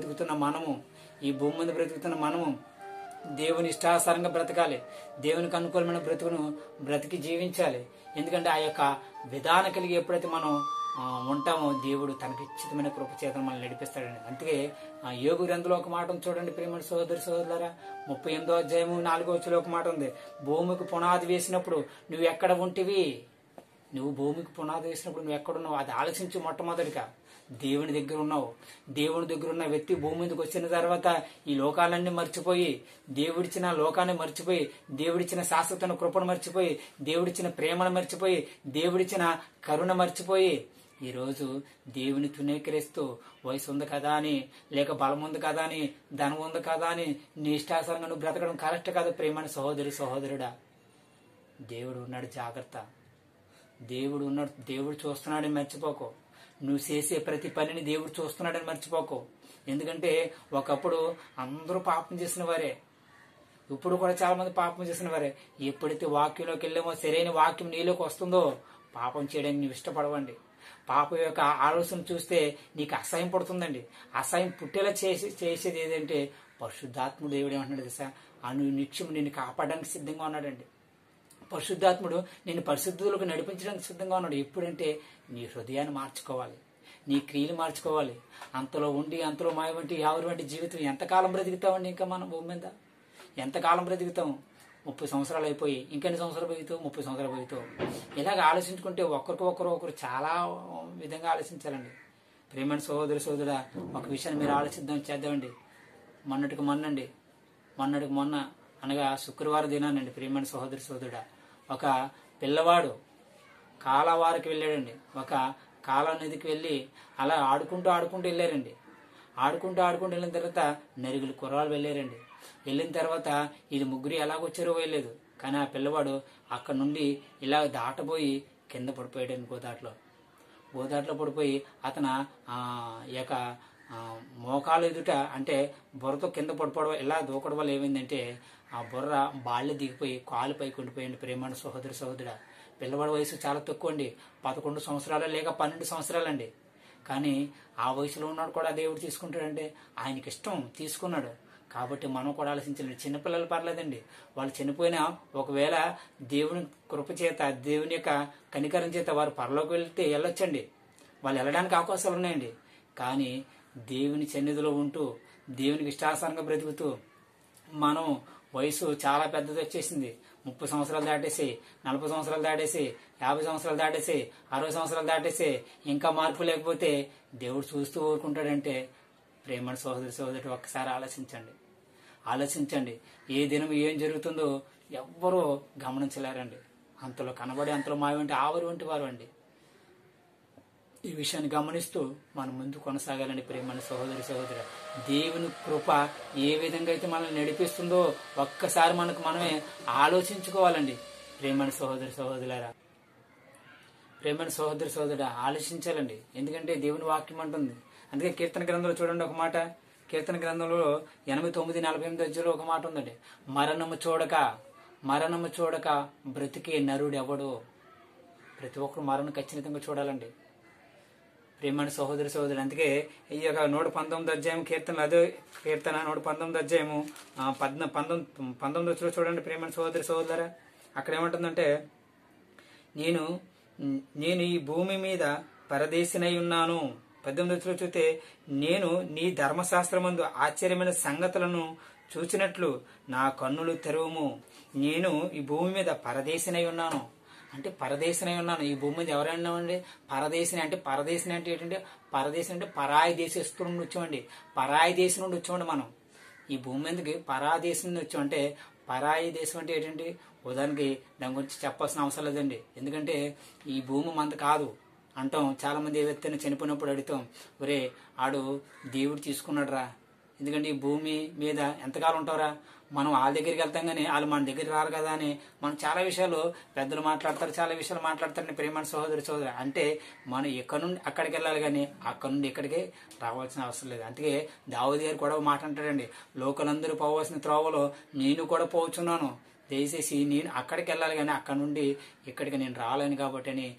బ్రతుకుతున్న మనము దేవుని ఇష్టానుసారంగా బ్రతకాలి. దేవునికి అనుకూలమైన బ్రతికి జీవించాలి. ఎందుకంటే ఆ యొక్క విధానం కలిగి ఎప్పుడైతే మనం ఉంటామో దేవుడు తనకి ఇచ్చితమైన కృప చేత మనల్ని నడిపిస్తాడండి. అందుకే యోగు గ్రంథంలో ఒక మాట చూడండి ప్రేమ సహోదరులారా, 38వ అధ్యాయము 4వ వచనంలో ఒక మాట ఉంది. భూమికి పునాది వేసినప్పుడు నువ్వు ఎక్కడ ఉంటివి? నువ్వు భూమికి పునాది వేసినప్పుడు నువ్వు ఎక్కడున్నావు అది ఆలోచించు. మొట్టమొదటిగా దేవుని దగ్గర ఉన్నావు. దేవుని దగ్గర ఉన్న వ్యక్తి భూమి మీదకి వచ్చిన తర్వాత ఈ లోకాలన్నీ మర్చిపోయి, దేవుడిచ్చిన లోకాన్ని మర్చిపోయి, దేవుడిచ్చిన శాశ్వత కృపను మర్చిపోయి, దేవుడిచ్చిన ప్రేమను మర్చిపోయి, దేవుడిచ్చిన కరుణ మర్చిపోయి ఈరోజు దేవుని తునీకరిస్తూ వయసు ఉంది కదా అని, లేక బలం ఉంది కదా అని, ధనం ఉంది కదా అని నీ ఇష్టానుసారంగా నువ్వు బ్రతకడం కరెక్ట్ కాదు ప్రేమని సహోదరుడా. దేవుడు ఉన్నాడు, జాగ్రత్త. దేవుడు ఉన్నాడు, దేవుడు చూస్తున్నాడని మర్చిపోకు. నువ్వు చేసే ప్రతి పనిని దేవుడు చూస్తున్నాడని మర్చిపోకు. ఎందుకంటే ఒకప్పుడు అందరూ పాపం చేసిన వారే, ఇప్పుడు కూడా చాలా మంది పాపం చేసిన వారే. ఎప్పుడైతే వాక్యంలోకి వెళ్ళామో, సరైన వాక్యం నీలోకి వస్తుందో పాపం చేయడానికి నువ్వు ఇష్టపడవండి. పాపం యొక్క ఆలోచన చూస్తే నీకు అసహ్యం పడుతుందండి. అసహ్యం పుట్టేలా చేసేది ఏదంటే పరిశుద్ధాత్ముడు. దేవుడు ఏమంటున్నాడు తెలుసా? నిత్యం నిన్ను కాపాడడానికి సిద్ధంగా ఉన్నాడండి. పరిశుద్ధాత్ముడు నిన్ను పరిశుద్ధులకు నడిపించడానికి సిద్ధంగా ఉన్నాడు. ఎప్పుడంటే నీ హృదయాన్ని మార్చుకోవాలి, నీ క్రియలు మార్చుకోవాలి. అంతలో ఉండి అంతలో మాయవంటి ఎవరు వంటి జీవితం ఎంతకాలం బ్రతుకుతామండి? ఇంకా మనం భూమి మీద ఎంతకాలం బ్రతుకుతాం? 30 సంవత్సరాలు అయిపోయి ఇంకెన్ని సంవత్సరాలు పోయితావు? 30 సంవత్సరాలు పోయితావు. ఇలాగ ఆలోచించుకుంటే ఒకరు చాలా విధంగా ఆలోచించాలండి. ప్రేమైన సహోదరుడా, ఒక విషయాన్ని మీరు చేద్దామండి. మొన్నటికి మొన్న అనగా శుక్రవారం దినానండి ప్రేమైన సహోదరుడా, ఒక పిల్లవాడు కాలవారికి వెళ్ళాడండి. ఒక కాలువ నదికి వెళ్ళి అలా ఆడుకుంటూ వెళ్ళారండి. ఆడుకుంటూ వెళ్ళిన తర్వాత నలుగురు కుర్రాళ్ళు వెళ్ళారండి. వెళ్ళిన తర్వాత ఇది ముగ్గురు ఎలాగొచ్చారో వెళ్ళలేదు. కానీ ఆ పిల్లవాడు అక్కడ నుండి ఇలా దాటపోయి కింద పడిపోయాడండి. గోదాట్లో పడిపోయి అతను యొక్క మోకాలు ఎదుట అంటే బుర్రతో కింద పడిపోవడం, ఇలా దూకడం వల్ల ఏమైందంటే ఆ బుర్ర బాళ్ళే దిగిపోయి కాలు పైకి ఉండిపోయింది. ప్రేమాన సహోదరుడా, పిల్లవాడి వయసు చాలా తక్కువ అండి. 11 సంవత్సరాలు లేక 12 సంవత్సరాలండి. కానీ ఆ వయసులో ఉన్నాడు కూడా దేవుడు తీసుకుంటాడంటే ఆయనకి ఇష్టం, తీసుకున్నాడు. కాబట్టి మనం కూడా ఆలోచించండి. చిన్నపిల్లలు పర్లేదండి, వాళ్ళు చనిపోయినా ఒకవేళ దేవుని కృప చేత, దేవుని యొక్క కనికరం చేత వారు పరలోకి వెళ్తే వెళ్ళొచ్చండి. వాళ్ళు వెళ్ళడానికి అవకాశాలు ఉన్నాయండి. కానీ దేవుని సన్నిధిలో ఉంటూ దేవునికి ఇష్టానుసారంగా బ్రతుకుతూ మనం వయసు చాలా పెద్దది వచ్చేసింది. 30 సంవత్సరాలు దాటేసి, 40 సంవత్సరాలు దాటేసి, 50 సంవత్సరాలు దాటేసి, 60 సంవత్సరాలు దాటేసి ఇంకా మార్పు లేకపోతే దేవుడు చూస్తూ ఊరుకుంటాడంటే ప్రేమ సహోదరుడు ఒక్కసారి ఆలోచించండి. ఏ దినం ఏం జరుగుతుందో ఎవ్వరూ గమనించలేరండి. అంతలో కనబడి అంతలో మావంటి ఆవరు వంటి వారు అండి. ఈ విషయాన్ని గమనిస్తూ మనం ముందు కొనసాగాలండి. ప్రేమ సహోదరు దేవుని కృప ఏ విధంగా అయితే మనల్ని నడిపిస్తుందో ఒక్కసారి మనమే ఆలోచించుకోవాలండి. ప్రేమ సహోదరులారా, ప్రేమైన సహోదరి సహోదరుడు ఆలోచించాలండి. ఎందుకంటే దేవుని వాక్యం అంటుంది. అందుకే కీర్తన గ్రంథంలో చూడండి ఒక మాట, కీర్తన గ్రంథంలో 89:48 అధ్యాయంలో ఒక మాట ఉందండి, మరణము చూడక బ్రతికే నరుడు ఎవడు. ప్రతి ఒక్కరు మరణం ఖచ్చితంగా చూడాలండి ప్రేమైన సహోదరి సహోదరుడు. అందుకే ఈ యొక్క 119 అధ్యాయం కీర్తనలు, అదే కీర్తన 119 అధ్యాయము 19 చూడండి ప్రేమైన సహోదరి సహోదరా. అక్కడ ఏమంటుందంటే, నేను ఈ భూమి మీద పరదేశినై ఉన్నాను. 18 చూస్తే, నేను నీ ధర్మశాస్త్రమందు ఆశ్చర్యమైన సంగతులను చూచినట్లు నా కన్నులు తెరవము. నేను ఈ భూమి మీద పరదేశినై ఉన్నాను. అంటే పరదేశినై ఉన్నాను. ఈ భూమి మీద ఎవరైనా ఉన్నామండి? పరదేశిని అంటే ఏంటంటే, పరదేశం అంటే పరాయి దేశస్తుల నుండి వచ్చామండి. పరాయి దేశం నుండి వచ్చామండి మనం. ఈ భూమి మీదకి పరాదేశం నుండి వచ్చామంటే, పరాయి దేశం అంటే ఏంటంటే, ఉదాహరణకి దాని గురించి చెప్పాల్సిన అవసరం లేదండి. ఎందుకంటే ఈ భూమి మంద కాదు అంటాం. చాలా మంది ఏదైతే చనిపోయినప్పుడు అడుగుతాం, ఒరే ఆడు దేవుడు తీసుకున్నాడు రా. ఎందుకంటే ఈ భూమి మీద ఎంతకాలం ఉంటావురా, మనం వాళ్ళ దగ్గరికి వెళ్తాం కానీ వాళ్ళు మన దగ్గరికి రారు కదా అని మనం చాలా విషయాలు పెద్దలు మాట్లాడతారు, చాలా విషయాలు మాట్లాడతారని ప్రేమ సహోదరు. అంటే మనం ఎక్కడి నుండి అక్కడికి వెళ్ళాలి కానీ అక్కడ నుండి ఇక్కడికి రావాల్సిన అవసరం లేదు. అందుకే దావీదు గారు కూడా మాట అంటాడండి, లోకలందరూ పోవాల్సిన త్రోవలో నేను కూడా పోవచ్చున్నాను, దయచేసి నేను అక్కడికి వెళ్ళాలి కానీ అక్కడ నుండి ఇక్కడికి నేను రాలేను కాబట్టి అని.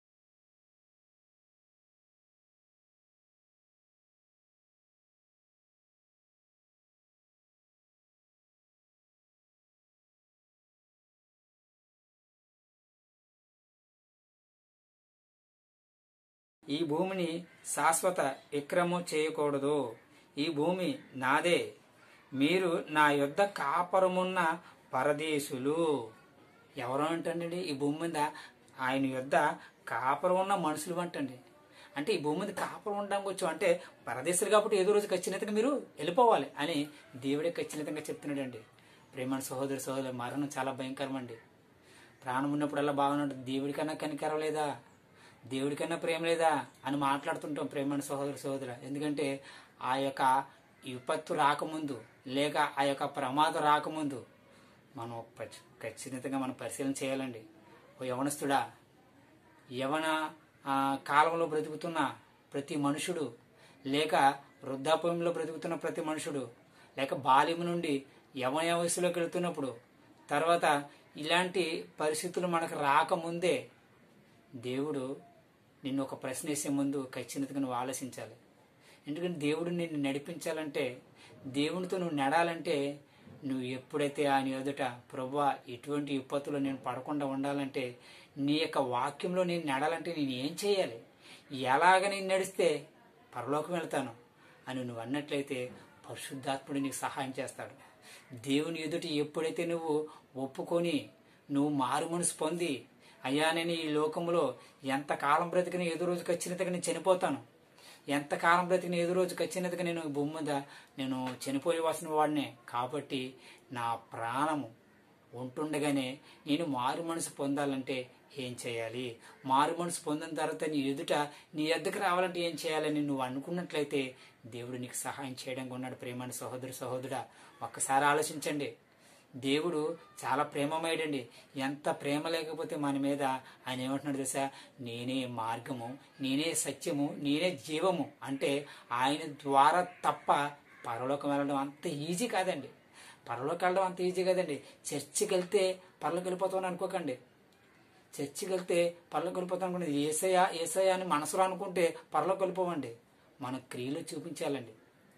ఈ భూమిని శాశ్వత విక్రము చేయకూడదు. ఈ భూమి నాదే, మీరు నా యొద్ద కాపురమున్న పరదేశులు. ఎవరు అంటండి? ఈ భూమి మీద ఆయన యొద్ద కాపురం ఉన్న మనుషులు అంటండి. అంటే ఈ భూమి మీద కాపురం ఉండడానికి వచ్చాం అంటే పరదేశులు కాబట్టి ఏదో రోజు ఖచ్చితంగా మీరు వెళ్ళిపోవాలి అని దేవుడే ఖచ్చితంగా చెప్తున్నాడండి. ప్రేమ సహోదరు, మరణం చాలా భయంకరం అండి. ప్రాణం ఉన్నప్పుడల్లా బాగున్నట్టు దేవుడికన్నా కనికరం లేదా, దేవుడికన్నా ప్రేమ లేదా అని మాట్లాడుతుంటాం ప్రేమ సహోదరు. ఎందుకంటే ఆ యొక్క విపత్తు రాకముందు లేక ఆ యొక్క ప్రమాదం రాకముందు మనం ఖచ్చితంగా మనం పరిశీలన చేయాలండి. ఓ యవనస్తుడా, యవన కాలంలో బ్రతుకుతున్న ప్రతి మనుషుడు, లేక వృద్ధాప్యంలో బ్రతుకుతున్న ప్రతి మనుషుడు, లేక బాల్యం నుండి యవన వయసులోకి వెళుతున్నప్పుడు, తర్వాత ఇలాంటి పరిస్థితులు మనకు రాకముందే దేవుడు నిన్ను ఒక ప్రశ్న వేసే ముందు ఖచ్చితంగా నువ్వు ఆలోచించాలి. ఎందుకంటే దేవుడు నిన్ను నడిపించాలంటే, దేవునితో నువ్వు నడాలంటే, నువ్వు ఎప్పుడైతే ఆయన ఎదుట ప్రభువా ఇటువంటి విపత్తులో నేను పడకుండా ఉండాలంటే, నీ యొక్క వాక్యంలో నేను నడాలంటే నేను ఏం చేయాలి, ఎలాగ నేను నడిస్తే పరలోకం వెళ్తాను అని నువ్వు అన్నట్లయితే పరిశుద్ధాత్ముడు నీకు సహాయం చేస్తాడు. దేవుని ఎదుట ఎప్పుడైతే నువ్వు ఒప్పుకొని నువ్వు మారు మనసు పొంది, అయ్యా నేను ఈ లోకంలో ఎంతకాలం బ్రతికిన ఏదో రోజు ఖచ్చితంగా నేను చనిపోతాను, ఎంతకాలం బ్రతికిన ఏదో రోజు ఖచ్చితంగా నేను భూమి మీద నేను చనిపోయేవలసిన వాడినే, కాబట్టి నా ప్రాణము ఉంటుండగానే నేను మారు మనసు పొందాలంటే ఏం చేయాలి, మారు మనసు పొందిన తర్వాత నీ ఎద్దకు రావాలంటే ఏం చేయాలని నువ్వు అనుకున్నట్లయితే దేవుడు నీకు సహాయం చేయడానికి ఉన్నాడు. ప్రేమ సహోదరుడా, ఒక్కసారి ఆలోచించండి. దేవుడు చాలా ప్రేమమయుడండి. ఎంత ప్రేమ లేకపోతే మన మీద ఆయన ఏమంటున్నాడు తెలుసా, నేనే మార్గము, నేనే సత్యము, నేనే జీవము. అంటే ఆయన ద్వారా తప్ప పరలోకం వెళ్ళడం అంత ఈజీ కాదండి. పరలోకి వెళ్ళడం అంత ఈజీ కాదండి. చర్చికి వెళ్తే పరలోకి వెళ్ళిపోతామని అనుకోకండి. చర్చికి వెళ్తే పరలోకి వెళ్ళిపోతాం అనుకోండి. ఏసయ్య అని మనసులో అనుకుంటే పరలోకి వెళ్ళిపోవండి. మన క్రియలు చూపించాలండి.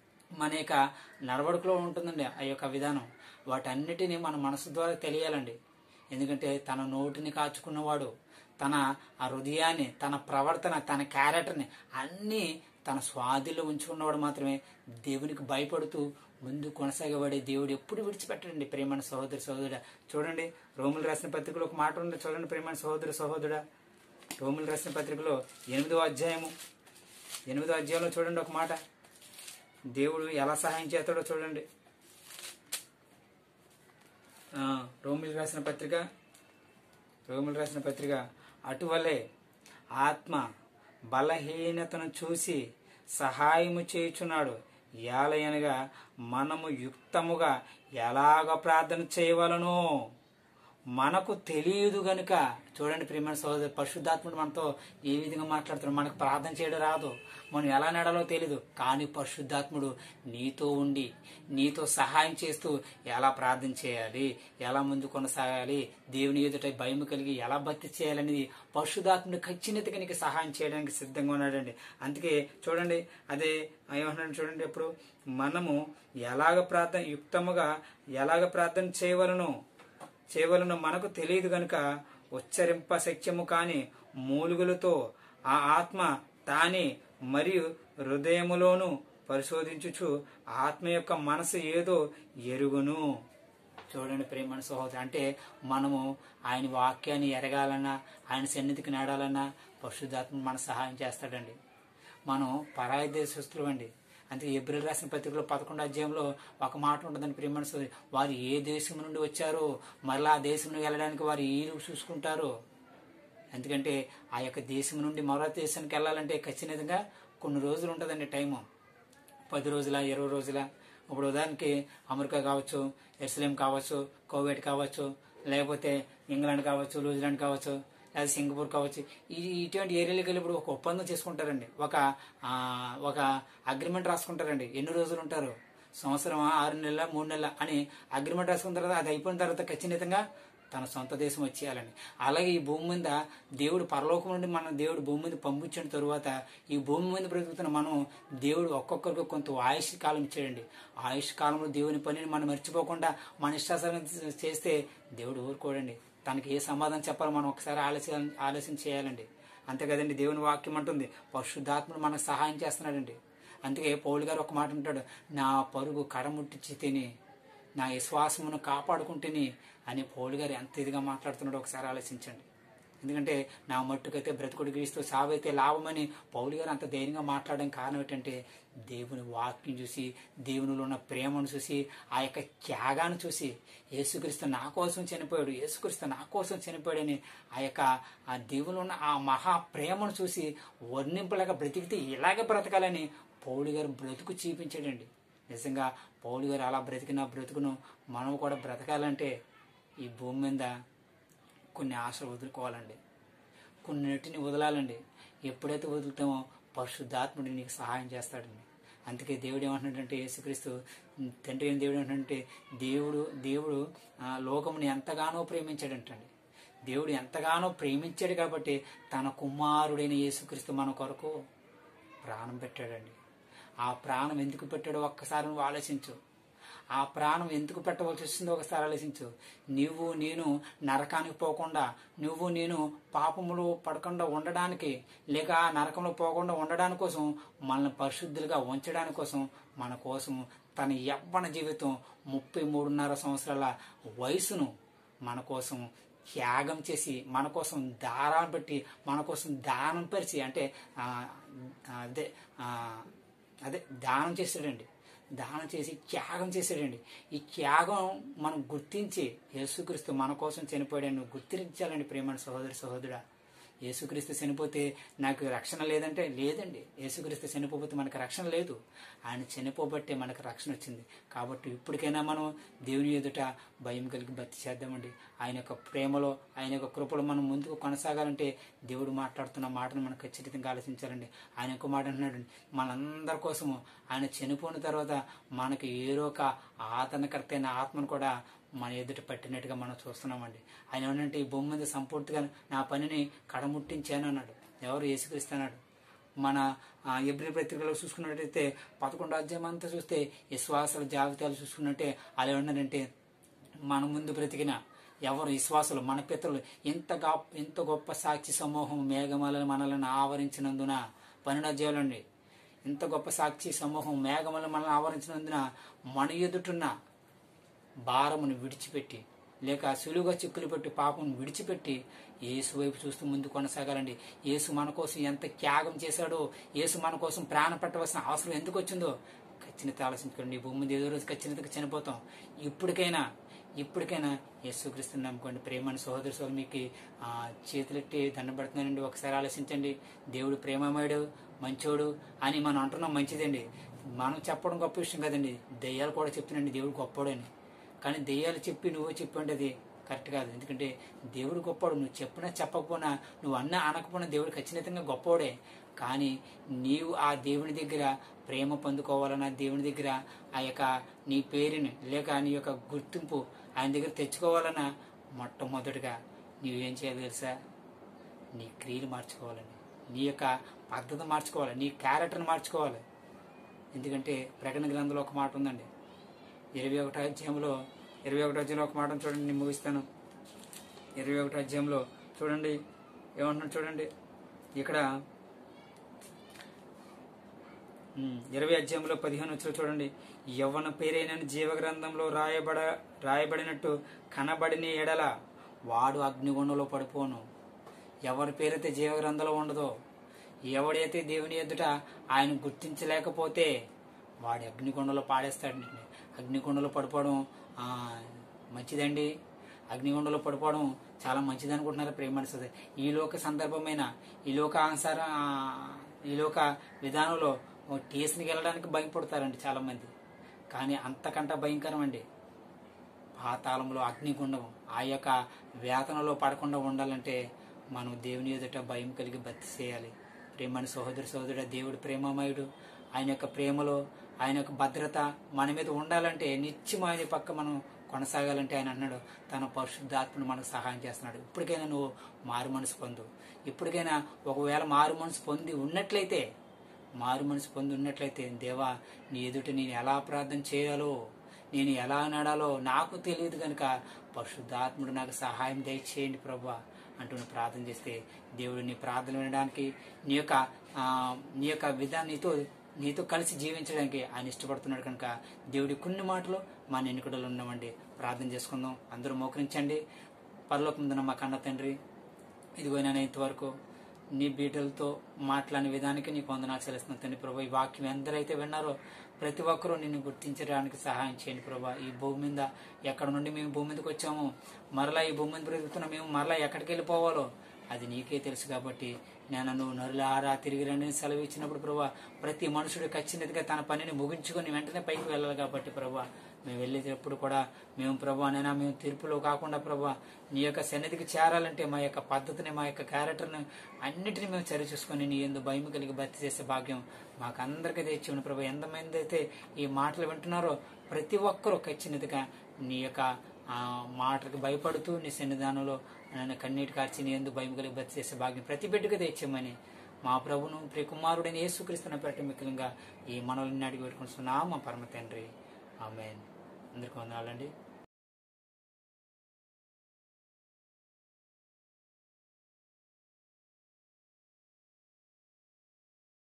మన యొక్క నడవడికలో ఉంటుందండి ఆ యొక్క విధానం. వాటన్నిటినీ మన మనసు ద్వారా తెలియాలండి. ఎందుకంటే తన నోటిని కాచుకున్నవాడు, తన ఆ హృదయాన్ని, తన ప్రవర్తన, తన క్యారెక్టర్ని అన్నీ తన స్వాధీనంలో ఉంచుకున్నవాడు మాత్రమే దేవునికి భయపడుతూ ముందు కొనసాగబడే దేవుడు ఎప్పుడు విడిచిపెట్టండి. ప్రేమ సహోదరుడా, చూడండి రోమిలు రాసిన పత్రికలో ఒక మాట ఉంది, చూడండి ప్రేమ సహోదరుడా. రోమిలు రాసిన పత్రికలో 8వ అధ్యాయంలో చూడండి ఒక మాట, దేవుడు ఎలా సహాయం చేస్తాడో చూడండి. రోమిలు రాసిన పత్రిక అటువలే ఆత్మ బలహీనతను చూసి సహాయము చేయుచున్నాడు. ఏలయనగా మనము యుక్తముగా ఎలాగ ప్రార్థన చేయవలనో మనకు తెలియదు గనుక. చూడండి ప్రియమైన సహోదరు, పరిశుద్ధాత్ముడు మనతో ఏ విధంగా మాట్లాడుతున్నాడు. మనకు ప్రార్థన చేయడం రాదు, మనం ఎలా నడాలో తెలియదు, కానీ పరిశుద్ధాత్ముడు నీతో ఉండి నీతో సహాయం చేస్తూ ఎలా ప్రార్థన చేయాలి, ఎలా ముందు కొనసాగాలి, దేవుని ఎదుట భయం కలిగి ఎలా భక్తి చేయాలనేది పరిశుద్ధాత్ముడు ఖచ్చితంగా నీకు సహాయం చేయడానికి సిద్ధంగా ఉన్నాడండి. అందుకే చూడండి, అదే ఏమంటున్నాడు చూడండి, ఎప్పుడు మనము ఎలాగ ప్రార్థన యుక్తముగా ఎలాగ ప్రార్థన చేయవలనో మనకు తెలియదు గనుక ఉచ్చరింప శక్యము కాని మూలుగులతో ఆ ఆత్మ తానే మరియు హృదయములోను పరిశోధించుచు ఆత్మ యొక్క మనసు ఏదో ఎరుగును. చూడండి ప్రేమ సహోదరు, అంటే మనము ఆయన వాక్యాన్ని ఎరగాలన్నా, ఆయన సన్నిధికి నడాలన్నా పరిశుద్ధాత్మ మన సహాయం చేస్తాడండి. మనం పరాయి దేశస్తులు అండి. అంటే ఏప్రిల్ రాసిన పత్రికలో 11వ అధ్యాయంలో ఒక మాట ఉంటుందని ప్రియమైన సహోదరు, వారు ఏ దేశం నుండి వచ్చారో మరలా ఆ దేశం నుండి వెళ్ళడానికి వారు ఈలు చూసుకుంటారు. ఎందుకంటే ఆ యొక్క దేశం నుండి మరో దేశానికి వెళ్ళాలంటే ఖచ్చితంగా కొన్ని రోజులు ఉంటుందండి టైము. 10 రోజుల 20 రోజుల. ఇప్పుడు ఉదాహరణకి అమెరికా కావచ్చు, ఎరుసలేం కావచ్చు, కువైట్ కావచ్చు, లేకపోతే ఇంగ్లాండ్ కావచ్చు, న్యూజిలాండ్ కావచ్చు, లేదా సింగపూర్ కావచ్చు, ఇటువంటి ఏరియాలకు వెళ్ళి ఇప్పుడు ఒక ఒప్పందం చేసుకుంటారండి. ఒక అగ్రిమెంట్ రాసుకుంటారండి. ఎన్ని రోజులు ఉంటారు, సంవత్సరం, 6 నెలల, 3 నెలల అని అగ్రిమెంట్ రాసుకున్న తర్వాత అది అయిపోయిన తర్వాత ఖచ్చితంగా తన సొంత దేశం వచ్చేయాలని. అలాగే ఈ భూమి మీద దేవుడు పరలోకం నుండి మన దేవుడు భూమి మీద పంపించిన తరువాత ఈ భూమి మీద బ్రతుకుతున్న మనం దేవుడు ఒక్కొక్కరికి కొంత ఆయుష్ కాలం ఇచ్చాడండి. ఆయుష్ కాలంలో దేవుని పనిని మనం మర్చిపోకుండా మన ఇష్టాసారం చేస్తే దేవుడు ఊరుకోడండి. తనకి ఏ సమాధానం చెప్పాలో మనం ఒకసారి ఆలోచన చేయాలండి. అంతే కదండి, దేవుని వాక్యం అంటుంది పరిశుద్ధాత్ముడు మనకు సహాయం చేస్తున్నాడండి. అందుకే పౌలు గారు ఒక మాట అంటాడు, నా పరుగు కడముట్టించి తిని నా విశ్వాసమును కాపాడుకుంటేని అని పౌలు గారు ఎంత ఇదిగా మాట్లాడుతున్నాడో ఒకసారి ఆలోచించండి. ఎందుకంటే నా మట్టుకైతే బ్రతుకుడు క్రీస్తు, సావైతే లాభమని పౌలు గారు అంత ధైర్యంగా మాట్లాడడానికి కారణం ఏంటంటే దేవుని వాక్యం చూసి, దేవునిలో ఉన్న ప్రేమను చూసి, ఆ యొక్క త్యాగాన్ని చూసి, యేసుక్రీస్తు నా కోసం చనిపోయాడు, యేసుక్రీస్తు నా కోసం చనిపోయాడని ఆ దేవునిలో ఉన్న ఆ మహా ప్రేమను చూసి వర్ణింపలేక బ్రతికితే ఇలాగే బ్రతకాలని పౌలు గారు బ్రతుకు చూపించాడండి. నిజంగా పౌలు గారు అలా బ్రతికిన బ్రతుకును మనం కూడా బ్రతకాలంటే ఈ భూమి మీద కొన్ని ఆశలు వదులుకోవాలండి, కొన్నిటిని వదలాలండి. ఎప్పుడైతే వదులుతామో పరిశుద్ధాత్ముడు నీకు సహాయం చేస్తాడండి. అందుకే దేవుడు ఏమంటున్నాడంటే, యేసుక్రీస్తు తండ్రి అయిన దేవుడు ఏమంటున్నాడంటే, దేవుడు లోకముని ఎంతగానో ప్రేమించాడంటండి. దేవుడు ఎంతగానో ప్రేమించాడు కాబట్టి తన కుమారుడైన యేసుక్రీస్తు మన కొరకు ప్రాణం పెట్టాడండి. ఆ ప్రాణం ఎందుకు పెట్టాడో ఒక్కసారి నువ్వు ఆలోచించు. ఆ ప్రాణం ఎందుకు పెట్టవలసి వస్తుందో ఒకసారి ఆలోచించు. నువ్వు నేను నరకానికి పోకుండా, నువ్వు నేను పాపములో పడకుండా ఉండడానికి, లేక నరకంలో పోకుండా ఉండడానికి కోసం, మనల్ని పరిశుద్ధులుగా ఉంచడానికి కోసం, మన కోసం తన యవ్వన జీవితం 33.5 సంవత్సరాల వయసును మన కోసం త్యాగం చేసి, మన కోసం దారాన్ని పెట్టి, మన కోసం దానం పరిచి, అంటే అదే దానం చేశాడండి. దానం చేసి త్యాగం చేశాడండి. ఈ త్యాగం మనం గుర్తించి, యేసుక్రీస్తు మన కోసం చనిపోయాడని గుర్తించాలండి. ప్రేమ సహోదరుడా, యేసుక్రీస్తు చనిపోతే నాకు రక్షణ లేదంటే లేదండి. యేసుక్రీస్తు చనిపోతే మనకు రక్షణ లేదు. ఆయన చనిపోబట్టే మనకు రక్షణ వచ్చింది. కాబట్టి ఇప్పటికైనా మనం దేవుని ఎదుట భయం కలిగి భక్తి చేద్దామండి. ఆయన యొక్క ప్రేమలో, ఆయన యొక్క కృపలో మనం ముందుకు కొనసాగాలంటే దేవుడు మాట్లాడుతున్న మాటను మనం ఖచ్చితంగా ఆలోచించాలండి. ఆయన యొక్క మాట అంటున్నాడండి, మనందరి కోసము ఆయన చనిపోయిన తర్వాత మనకి ఏదో ఒక ఆదరణకర్త అయిన ఆత్మను కూడా మన ఎదుట పెట్టినట్టుగా మనం చూస్తున్నామండి. ఆయన ఏమంటే, ఈ భూమి మీద సంపూర్తిగా నా పనిని కడముట్టించాను అన్నాడు. ఎవరు? యేసుక్రీస్తు అన్నాడు. మన ఎబ్రీ పత్రికలో చూసుకున్నట్టయితే 11వ అధ్యాయం అంతా చూస్తే విశ్వాసాల జాబితాలు చూసుకున్నట్టే అలా ఉన్నారంటే, మన ముందు బ్రతికిన ఎవరు విశ్వాసులు, మన పితరులు ఎంత గొప్ప సాక్షి సమూహం మేఘమాల మనల్ని ఆవరించినందున, 12వ అధ్యాయంలో అండి, ఇంత గొప్ప సాక్షి సమూహం మేఘమాల మనల్ని ఆవరించినందున మన ఎదుటున్న భారమును విడిచిపెట్టి, లేక సులువుగా చిక్కులు పెట్టి పాపం విడిచిపెట్టి యేసు వైపు చూస్తూ ముందు కొనసాగాలండి. యేసు మన కోసం ఎంత త్యాగం చేశాడో, యేసు మన కోసం ప్రాణ పెట్టవలసిన అవసరం ఎందుకు వచ్చిందో ఖచ్చితంగా ఆలోచించుకోండి. ఈ భూమి మీద ఏదో రోజు ఖచ్చితంగా చనిపోతాం. ఇప్పటికైనా యేసుక్రీస్తుని నమ్ముకోండి. ప్రేమని సహోదరు మీకు చేతులెట్టి దండబడుతున్నానండి. ఒకసారి ఆలోచించండి. దేవుడు ప్రేమమయుడు, మంచోడు అని మనం అంటున్నాం, మంచిదండి. మనం చెప్పడం గొప్ప విషయం కదండి. దెయ్యాలు కూడా చెప్తున్నాండి దేవుడు గొప్పోడని. కానీ దెయ్యాలు చెప్పి నువ్వు చెప్పండి అది కరెక్ట్ కాదు. ఎందుకంటే దేవుడు గొప్పవాడు. నువ్వు చెప్పినా చెప్పకపోయినా, నువ్వు అన్నా అనకపోయినా దేవుడు ఖచ్చితంగా గొప్పవాడే. కానీ నీవు ఆ దేవుని దగ్గర ప్రేమ పొందుకోవాలన్నా, దేవుని దగ్గర ఆ యొక్క నీ పేరుని లేక నీ యొక్క గుర్తింపు ఆయన దగ్గర తెచ్చుకోవాలన్నా మొట్టమొదటిగా నీవేం చేయాలి తెలుసా? నీ క్రియలు మార్చుకోవాలని, నీ యొక్క పద్ధతి మార్చుకోవాలి, నీ క్యారెక్టర్ని మార్చుకోవాలి. ఎందుకంటే ప్రకటన గ్రంథంలో ఒక మాట ఉందండి, 21వ అధ్యాయంలో ఒక మాట చూడండి, నేను ముగిస్తాను. 21వ అధ్యాయంలో చూడండి ఏమంటున్నాడు చూడండి. ఇక్కడ 20 అధ్యాయంలో 15 చూడండి. యవ్వన పేరైన జీవగ్రంథంలో రాయబడినట్టు కనబడిన ఎడల వాడు అగ్నిగుండంలో పడిపోను. ఎవరి పేరైతే జీవగ్రంథంలో ఉండదో, ఎవడైతే దేవుని ఎదుట ఆయన గుర్తించలేకపోతే వాడి అగ్నిగుండంలో పాడేస్తాడండి. అగ్నిగుండంలో పడిపోవడం మంచిదండి. అగ్నిగుండంలో పడిపోవడం చాలా మంచిది అనుకుంటున్నారు ప్రేమనిస్తుంది. ఈ లోక సందర్భమైన ఈ లోక విధానంలో స్టేషన్కి వెళ్ళడానికి భయపడతారండి చాలామంది. కానీ అంతకంటే భయంకరం అండి పాతాళంలో అగ్నిగుండం. ఆ యొక్క వేతనలో పడకుండా ఉండాలంటే మనం దేవుని ఎదుట భయం కలిగి భక్తి చేయాలి. ప్రేమని సహోదరుడ, దేవుడు ప్రేమమయుడు. ఆయన యొక్క ప్రేమలో ఆయన యొక్క భద్రత మన మీద ఉండాలంటే నిత్యం ఆయన పక్క మనం కొనసాగాలంటే ఆయన అన్నాడు తన పరిశుద్ధాత్మను మనకు సహాయం చేస్తున్నాడు. ఇప్పటికైనా నువ్వు మారు మనసు పొందు. ఇప్పటికైనా ఒకవేళ మారు మనసు పొంది ఉన్నట్లయితే దేవా నీ ఎదుట నేను ఎలా ప్రార్థన చేయాలో, నేను ఎలా నడాలో నాకు తెలియదు కనుక పరిశుద్ధాత్ముడు నాకు సహాయం దయచేయండి ప్రభువా అంటూ ప్రార్థన చేస్తే దేవుడు నీ ప్రార్థన వినడానికి, నీ యొక్క విధానం నీతో కలిసి జీవించడానికి ఆయన ఇష్టపడుతున్నాడు కనుక దేవుడి కొన్ని మాటలు మన ఎన్నికడలో ఉన్నామండి. ప్రార్థన చేసుకుందాం. అందరూ మోకరించండి. పరలోకముందున మా కన్న తండ్రి, ఇదిగో నేను ఇంతవరకు నీ బీటలతో మాట్లాడిన విధానికి నీకు వందనాలు చెల్లిస్తున్నాను తండ్రి ప్రభా. ఈ వాక్యం ఎందరైతే విన్నారో ప్రతి ఒక్కరూ నిన్ను గుర్తించడానికి సహాయం చేయండి ప్రభా. ఈ భూమి మీద ఎక్కడ నుండి మేము భూమి మీదకి వచ్చామో, మరలా ఈ భూమి మీద బ్రతుకుతున్నా మేము మరలా ఎక్కడికి వెళ్ళిపోవాలో అది నీకే తెలుసు. కాబట్టి నేను నరులారా తిరిగి రండి సెలవు ఇచ్చినప్పుడు ప్రభా, ప్రతి మనుషుడు ఖచ్చితంగా తన పనిని ముగించుకొని వెంటనే పైకి వెళ్ళాలి. కాబట్టి ప్రభా, మేము వెళ్ళేటప్పుడు కూడా మేము తీర్పులో కాకుండా ప్రభా నీ యొక్క సన్నిధికి చేరాలంటే మా యొక్క పద్ధతిని, మా యొక్క క్యారెక్టర్ని అన్నిటిని మేము సరిచూసుకొని నీ యందు భయం కలిగి భర్తీ చేసే భాగ్యం మాకు అందరికీ తెచ్చి ప్రభా. ఎంతమంది అయితే ఈ మాటలు వింటున్నారో ప్రతి ఒక్కరూ ఖచ్చితంగా నీ యొక్క మాటలకు భయపడుతూ నీ సన్నిధానంలో నన్ను కన్నీటి కార్చి నీ యందు భయం కలిగి భర్తీ చేసే భాగ్యం ప్రతి బిడ్డకు తెచ్చామని మా ప్రభును ప్రియకుమారుడైన యేసుక్రీస్తును పెట్ట మిక్కలంగా ఈ మనల్ని అడిగి పెట్టుకుంటున్నాం మా పరమ తండ్రి. ఆమేన్. అందరికీ వందనాలండి.